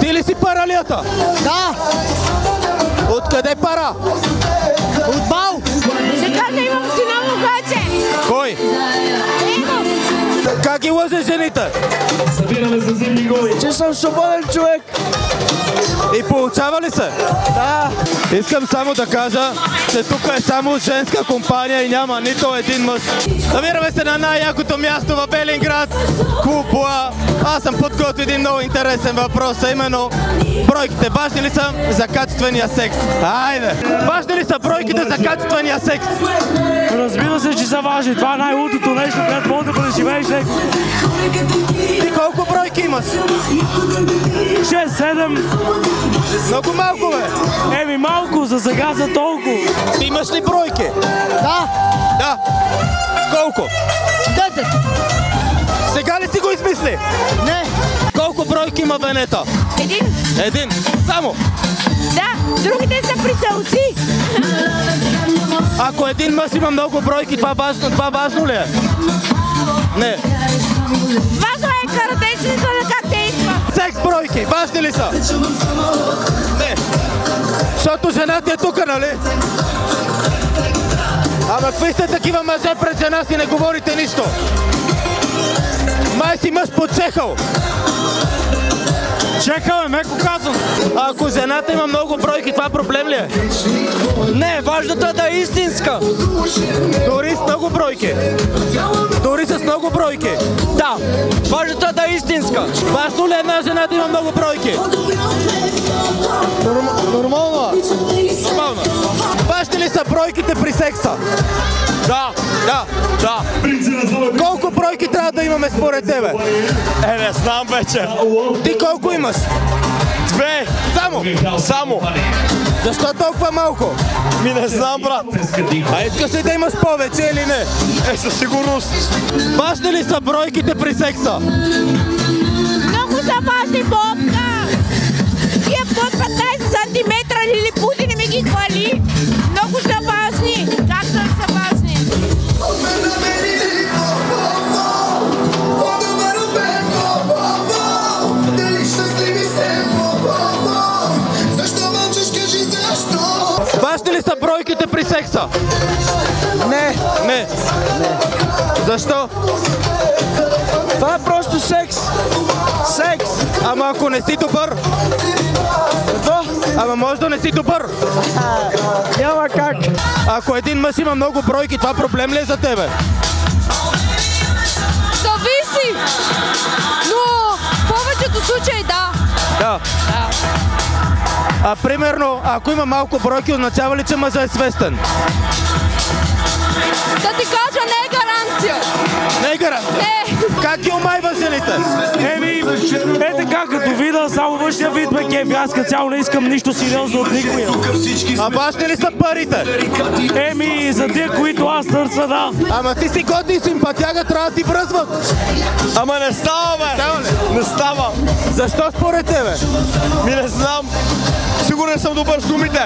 Ти ли си паралията? Да. Откъде пара? От бал. Ще кажа, имам си ново гаче. Кой? Имам. Как ги лъжеш жените? Че съм свободен човек. И получава ли се? Да. Искам само да кажа, че тук е само женска компания и няма нито един мъж. Намираме се на най-якото място в Велинград, клуб Боа. Аз съм подготвил един много интересен въпрос, а именно бройките важни ли са за качествения секс? Айде! Важни ли са бройките за качествения секс? Разбира се, че са важни. Това е най-лудото нещо, което може да преживееш някой. Ти колко бройки имаш? 6-7. Много малко, бе! Еми малко, за сега за толкова. Ти имаш ли бройки? Да. Да. Колко? 10. Сега ли си го измисли? Не. Колко бройки има Венета? Един. Само. Да, другите са приселци. Ако един мъж има много бройки, това важно ли е? Не. Важно е каратечницата как действа. Секс бройки, важни ли са? Не. Защото жената е тук, нали? Ама какви сте такива мъже пред жена си, не говорите нищо? Май си мъж подчехал. Чекаме, меко казвам. Ако жената има много бройки, това проблем ли е? Не, важното е да е истинска. Дори с много бройки. Дори с много бройки. Да, важното е да е истинска. Важно ли е една жена да има много бройки? Нормално. Нормално. Важни ли са бройките при секса? Да. Колко бройки трябва да имаме според тебе? Не знам вече. Ти колко имаш? 2. Само. Защо толкова малко? Ми не знам, брат. А искаш ли да имаш повече или не? Със сигурност. Важни ли са бройките при секса? Много са важни, Бобка. Тия под 15 сантиметра лилипути не ми ги хвали. Много са важни. Как да са важни? Важни ли са бройките при секса? Не. Защо? Това е просто секс. Секс. Ама ако не си добър? Ама може да не си добър. Няма как. Ако един мъж има много бройки, това проблем ли е за тебе? Зависи. Но в повечето случаи да. Да. А примерно, ако има малко бройки, означава ли, че мъжът е свестен? Да ти кажа, не е гаранция. Не е гаранция? Не. Как ги омайва жените? Еми, така като вида, само външния вид ме кефи. Аз като цяло не искам нищо сериозно от никоя. А важни ли са парите? Еми, за тия, които аз търся, да. Ама ти си годни симпатяга, трябва да ти връзват. Ама не става, бе. Става ли? Не става. Защо според тебе? Ми не знам. Сигурен съм добър с думите.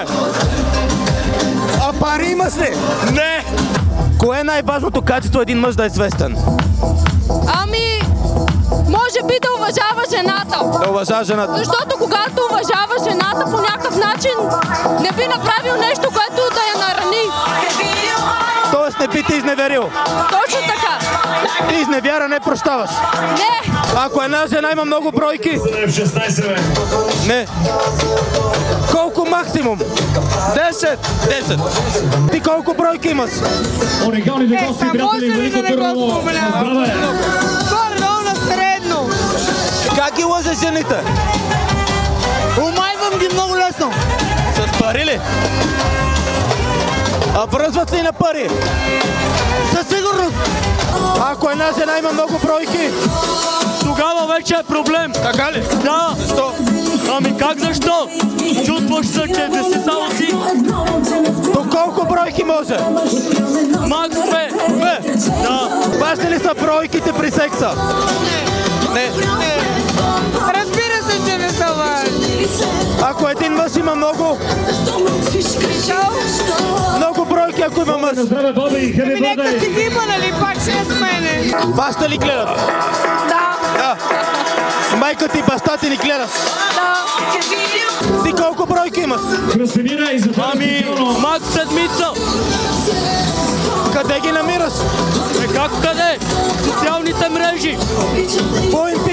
А пари имаш ли? Не. Кое е най-важното качество един мъж да е свестен? Ами, може би да уважава жената. Да уважава жената. Защото когато уважава жената по някакъв начин, не би направил нещо, което да я нарани. Тоест не би те изневерил. Точно така. Ти изневяра не прощаваш. Не. Ако една жена има много бройки? Не. Колко максимум? 10. 10. Ти колко бройки имаш? Оригиналните гости, приятели, Велико Търново. Здраве! Горе-долу на средно. Как ги лъжеш жените? Умайвам ги много лесно. С пари ли? А връзват ли на пари? Със сигурност. Ако една жена има много бройки? Тогава вече е проблем. Така ли? Да. Защо? Ами как защо? Чувстваш се, че не си само си. До колко бройки може? Макс 2. Да. Важни ли са бройките при секса? Не. Разбира се, че не са важни. Ако един мъж има много бройки, ако има мъж. Здраве, Боби! Хеби Нека си ги има, нали? Пак ще е с мене. Баща ли гледат? Да. Да. Майка ти и баща ти ни гледат. Да. имаш? Красимира и за това специално. Малко седмица. Къде ги намираш? Как къде? Социалните мрежи. Какво им